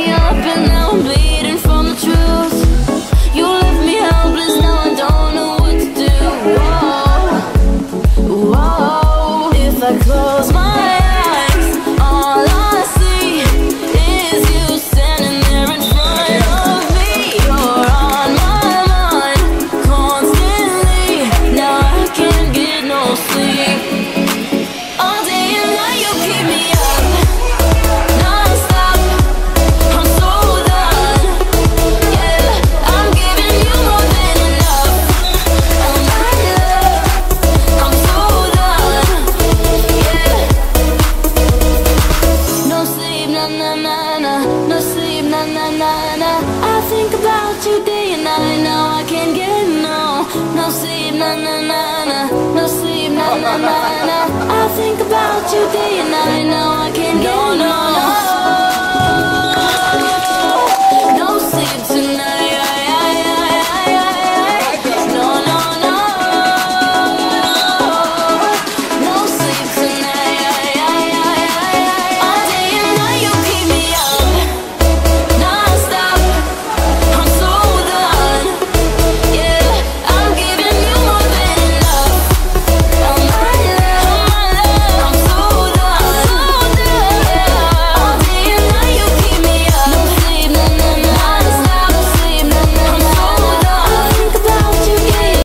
me up and now I'm bleeding from the truth. You left me helpless, now I don't know what to do. Whoa, whoa. If I close my eyes, all I see is you standing there in front of me. You're on my mind constantly. Now I can't get no sleep. All day and night you keep me up, non-stop. I'm so done. Yeah, I'm giving you more than enough. Oh my love, I'm so done. Yeah. No sleep, na na na na. No sleep, na na na na. I think about you day and night. Now I can't get no sleep, na na na na. No sleep, na na na na. I think about you day and night.